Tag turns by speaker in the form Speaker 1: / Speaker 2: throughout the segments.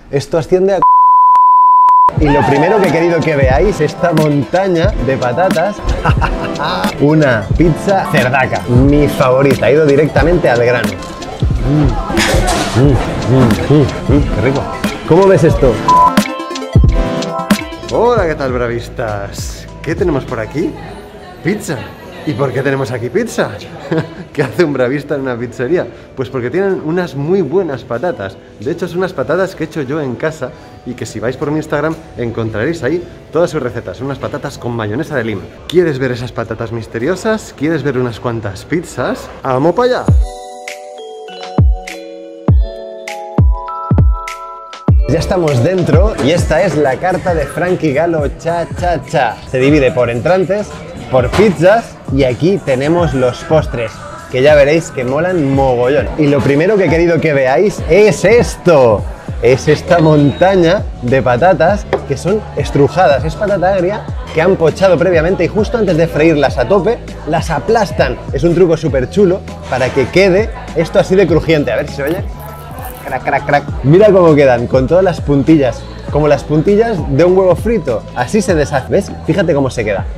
Speaker 1: Esto asciende a... Y lo primero que he querido que veáis, esta montaña de patatas. Una pizza cerdaca, mi favorita, he ido directamente al grano. ¡Qué rico! ¿Cómo ves esto? Hola, ¿qué tal, bravistas? ¿Qué tenemos por aquí? Pizza. ¿Y por qué tenemos aquí pizza? ¿Qué hace un bravista en una pizzería? Pues porque tienen unas muy buenas patatas. De hecho, son unas patatas que he hecho yo en casa y que si vais por mi Instagram encontraréis ahí todas sus recetas. Son unas patatas con mayonesa de lima. ¿Quieres ver esas patatas misteriosas? ¿Quieres ver unas cuantas pizzas? ¡Vamos para allá! Ya estamos dentro y esta es la carta de Frankie Galo Cha Cha Cha. Se divide por entrantes, por pizzas y aquí tenemos los postres, que ya veréis que molan mogollón. Y lo primero que he querido que veáis es esto. Es esta montaña de patatas que son estrujadas. Es patata agria que han pochado previamente y justo antes de freírlas a tope, las aplastan. Es un truco súper chulo para que quede esto así de crujiente. A ver si se oye. Crac, crac, crack. Mira cómo quedan, con todas las puntillas, como las puntillas de un huevo frito. Así se deshace, ¿ves? Fíjate cómo se queda.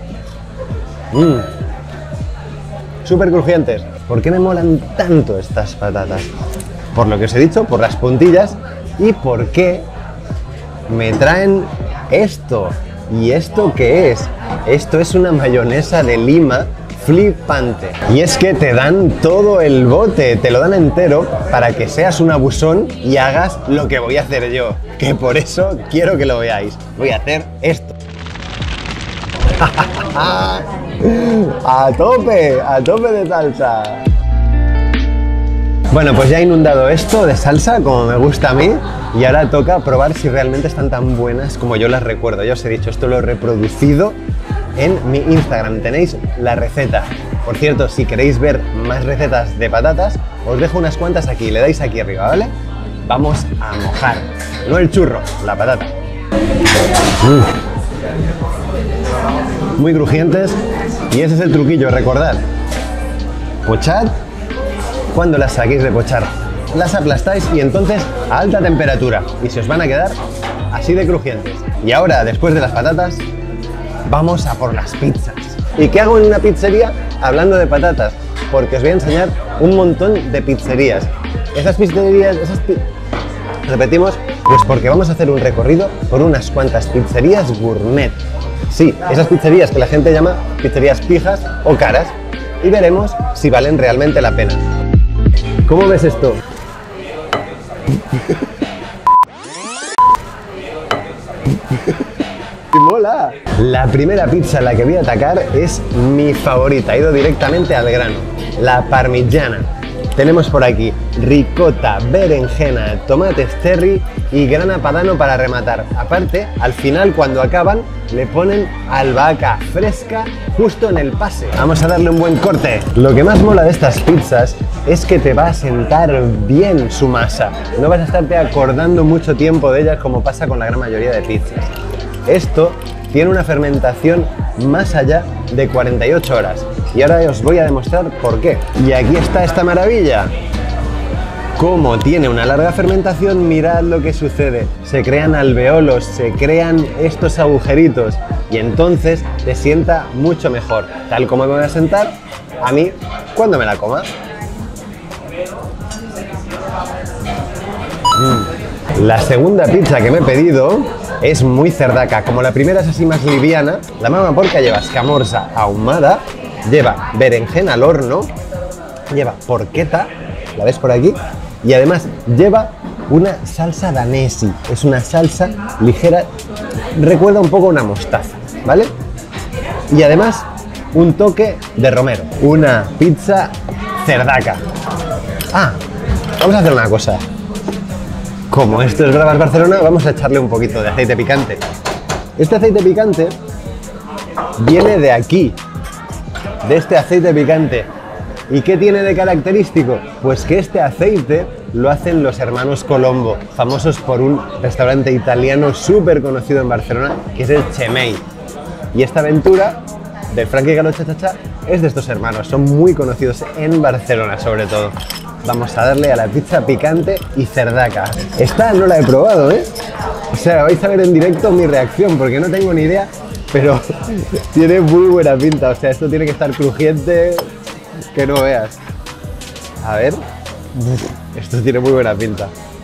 Speaker 1: Súper crujientes. ¿Por qué me molan tanto estas patatas? Por lo que os he dicho, por las puntillas y porque me traen esto. ¿Y esto qué es? Esto es una mayonesa de lima flipante. Y es que te dan todo el bote, te lo dan entero para que seas un abusón y hagas lo que voy a hacer yo. Que por eso quiero que lo veáis. Voy a hacer esto. A tope de salsa. Bueno, pues ya he inundado esto de salsa como me gusta a mí y ahora toca probar si realmente están tan buenas como yo las recuerdo. Ya os he dicho, esto lo he reproducido en mi Instagram, tenéis la receta. Por cierto, si queréis ver más recetas de patatas, os dejo unas cuantas aquí, le dais aquí arriba, ¿vale? Vamos a mojar, no el churro, la patata. Muy crujientes y ese es el truquillo, recordad. Pochad cuando las saquéis de pochar. Las aplastáis y entonces a alta temperatura y se os van a quedar así de crujientes. Y ahora, después de las patatas, vamos a por las pizzas. ¿Y qué hago en una pizzería hablando de patatas? Porque os voy a enseñar un montón de pizzerías. Esas pizzerías, repetimos, pues porque vamos a hacer un recorrido por unas cuantas pizzerías gourmet. Sí, esas pizzerías que la gente llama pizzerías pijas o caras. Y veremos si valen realmente la pena. ¿Cómo ves esto? ¡Mola! La primera pizza a la que voy a atacar es mi favorita, he ido directamente al grano, la parmigiana. Tenemos por aquí ricota, berenjena, tomates cherry y grana padano para rematar. Aparte, al final cuando acaban, le ponen albahaca fresca justo en el pase. Vamos a darle un buen corte. Lo que más mola de estas pizzas es que te va a sentar bien su masa. No vas a estarte acordando mucho tiempo de ellas como pasa con la gran mayoría de pizzas. Esto tiene una fermentación más allá de 48 horas y ahora os voy a demostrar por qué. Y aquí está esta maravilla. Como tiene una larga fermentación, mirad lo que sucede. Se crean alveolos, se crean estos agujeritos y entonces te sienta mucho mejor. Tal como me voy a sentar a mí cuando me la coma. La segunda pizza que me he pedido es muy cerdaca. Como la primera es así más liviana, la mama porca lleva escamorza ahumada, lleva berenjena al horno, lleva porchetta, ¿la ves por aquí? Y además lleva una salsa danesi. Es una salsa ligera, recuerda un poco a una mostaza, ¿vale? Y además un toque de romero. Una pizza cerdaca. Ah, vamos a hacer una cosa. Como esto es Bravas Barcelona, vamos a echarle un poquito de aceite picante. Este aceite picante viene de aquí, de este aceite picante. ¿Y qué tiene de característico? Pues que este aceite lo hacen los hermanos Colombo, famosos por un restaurante italiano súper conocido en Barcelona, que es el Chemei. Y esta aventura del Frankie Galo Cha Cha Cha es de estos hermanos, son muy conocidos en Barcelona sobre todo. vamos a darle a la pizza picante y cerdaca. Esta no la he probado, ¿eh? O sea, vais a ver en directo mi reacción porque no tengo ni idea, pero tiene muy buena pinta. O sea, esto tiene que estar crujiente que no veas. A ver. Esto tiene muy buena pinta.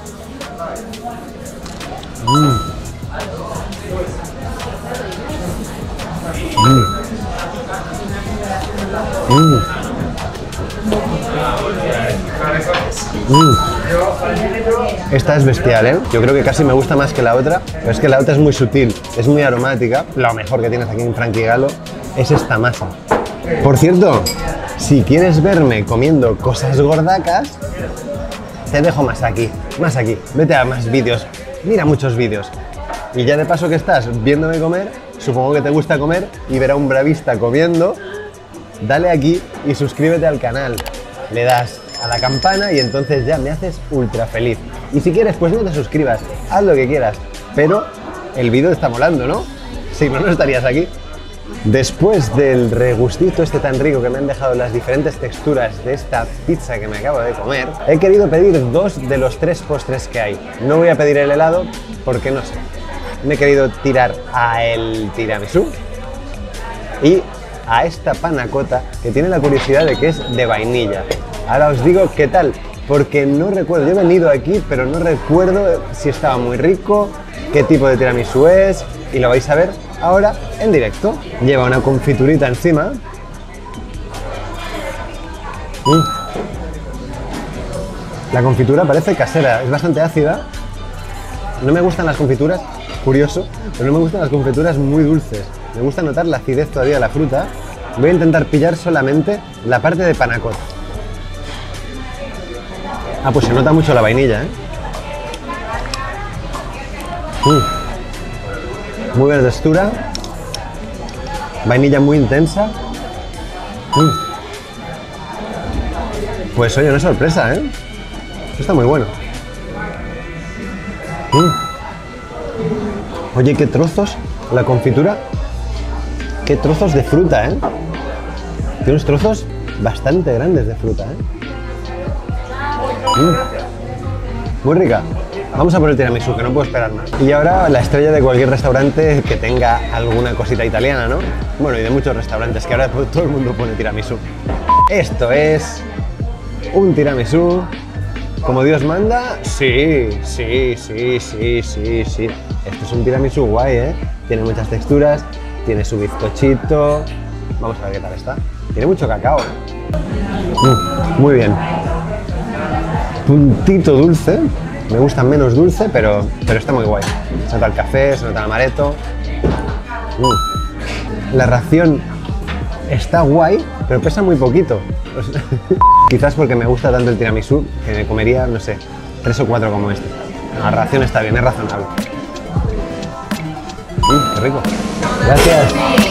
Speaker 1: Esta es bestial, ¿eh? Yo creo que casi me gusta más que la otra, pero es que la otra es muy sutil, es muy aromática. Lo mejor que tienes aquí en Frankie Galo es esta masa. Por cierto, si quieres verme comiendo cosas gordacas, te dejo más aquí. Vete a más vídeos, mira muchos vídeos. Y ya de paso que estás viéndome comer, supongo que te gusta comer y ver a un bravista comiendo, dale aquí y suscríbete al canal. Le das a la campana y entonces ya me haces ultra feliz. Y si quieres, pues no te suscribas, haz lo que quieras, pero el vídeo está molando, ¿no? Si no, no estarías aquí. Después del regustito este tan rico que me han dejado las diferentes texturas de esta pizza que me acabo de comer, he querido pedir 2 de los 3 postres que hay. No voy a pedir el helado porque no sé. Me he querido tirar a el tiramisú y a esta panna cotta que tiene la curiosidad de que es de vainilla. Ahora os digo qué tal, porque no recuerdo, yo he venido aquí pero no recuerdo si estaba muy rico, qué tipo de tiramisú es, y lo vais a ver ahora en directo. Lleva una confiturita encima. La confitura parece casera, es bastante ácida. No me gustan las confituras, curioso, pero no me gustan las confituras muy dulces. Me gusta notar la acidez todavía de la fruta. Voy a intentar pillar solamente la parte de panna cotta. Ah, pues se nota mucho la vainilla, ¿eh? Muy buena textura. Vainilla muy intensa. Pues oye, no es sorpresa, ¿eh? Esto está muy bueno. Oye, qué trozos la confitura. Qué trozos de fruta, ¿eh? Tiene unos trozos bastante grandes de fruta, ¿eh? Muy rica. Vamos a por el tiramisú, que no puedo esperar más. Y ahora la estrella de cualquier restaurante que tenga alguna cosita italiana, ¿no? Bueno, y de muchos restaurantes, que ahora todo el mundo pone tiramisú. Esto es un tiramisú como Dios manda. Sí. Esto es un tiramisú guay, ¿eh? Tiene muchas texturas, tiene su bizcochito. Vamos a ver qué tal está. Tiene mucho cacao, ¿eh? Muy bien. Puntito dulce. Me gusta menos dulce, pero está muy guay. Se nota el café, se nota el amaretto. La ración está guay, pero pesa muy poquito. Quizás porque me gusta tanto el tiramisú que me comería, no sé, 3 o 4 como este. La ración está bien, es razonable. ¡Qué rico! Gracias.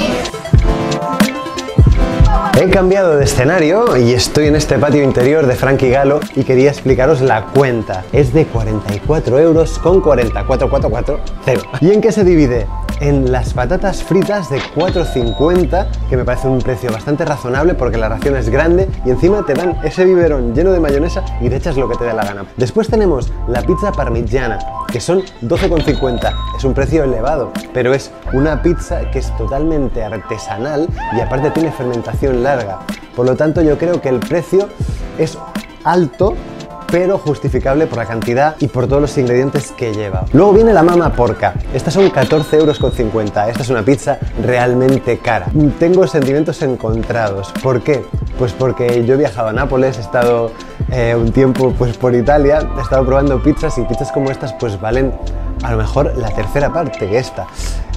Speaker 1: He cambiado de escenario y estoy en este patio interior de Frankie Galo y quería explicaros la cuenta. Es de 44 euros con 44440. ¿Y en qué se divide? En las patatas fritas de 4,50, que me parece un precio bastante razonable porque la ración es grande y encima te dan ese biberón lleno de mayonesa y te echas lo que te dé la gana. Después tenemos la pizza parmigiana, que son 12,50. Es un precio elevado, pero es una pizza que es totalmente artesanal y aparte tiene fermentación larga. Por lo tanto, yo creo que el precio es alto, pero justificable por la cantidad y por todos los ingredientes que lleva. Luego viene la mama porca. Estas son 14,50 euros. Esta es una pizza realmente cara. Tengo sentimientos encontrados. ¿Por qué? Pues porque yo he viajado a Nápoles, he estado un tiempo pues por Italia, he estado probando pizzas y pizzas como estas pues valen a lo mejor la tercera parte que esta.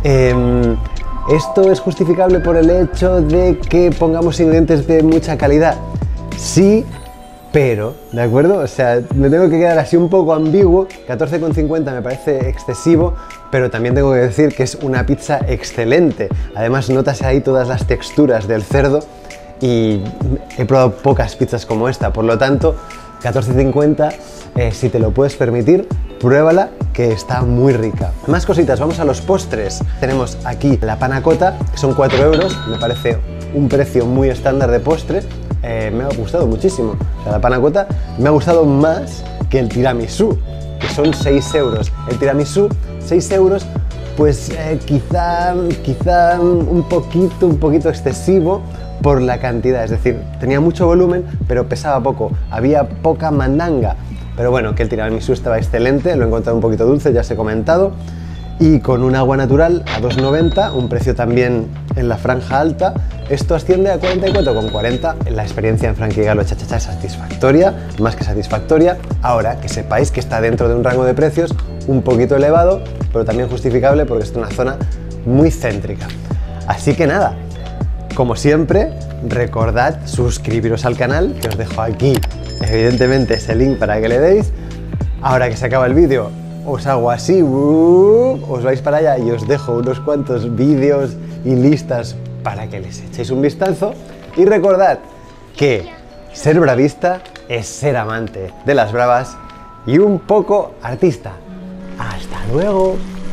Speaker 1: ¿Esto es justificable por el hecho de que pongamos ingredientes de mucha calidad? Sí, pero, ¿de acuerdo? O sea, me tengo que quedar así un poco ambiguo. 14,50 me parece excesivo, pero también tengo que decir que es una pizza excelente. Además, notas ahí todas las texturas del cerdo y he probado pocas pizzas como esta. Por lo tanto, 14,50, si te lo puedes permitir, pruébala, que está muy rica. Más cositas, vamos a los postres. Tenemos aquí la panna cotta, que son 4 euros, me parece un precio muy estándar de postre, me ha gustado muchísimo. O sea, la panna cotta me ha gustado más que el tiramisú, que son 6 euros. El tiramisú, 6 euros, pues quizá un poquito excesivo por la cantidad. Es decir, tenía mucho volumen, pero pesaba poco. Había poca mandanga. Pero bueno, que el tiramisú estaba excelente, lo he encontrado un poquito dulce, ya os he comentado. Y con un agua natural a 2,90, un precio también en la franja alta. Esto asciende a 44,40. La experiencia en Frankie Galo Cha-Cha-Cha es satisfactoria, más que satisfactoria. Ahora, que sepáis que está dentro de un rango de precios un poquito elevado, pero también justificable porque es una zona muy céntrica. Así que nada, como siempre, recordad suscribiros al canal, que os dejo aquí, evidentemente, ese link para que le deis. Ahora que se acaba el vídeo, os hago así, os vais para allá y os dejo unos cuantos vídeos y listas para que les echéis un vistazo. Y recordad que ser bravista es ser amante de las bravas y un poco artista. ¡Hasta luego!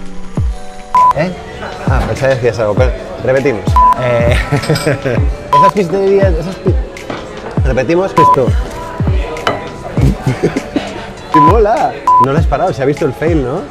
Speaker 1: Pensaba que decías algo, pero repetimos. Esas pizzerías, repetimos esto. ¡Mola! No lo has parado, se ha visto el fail, ¿no?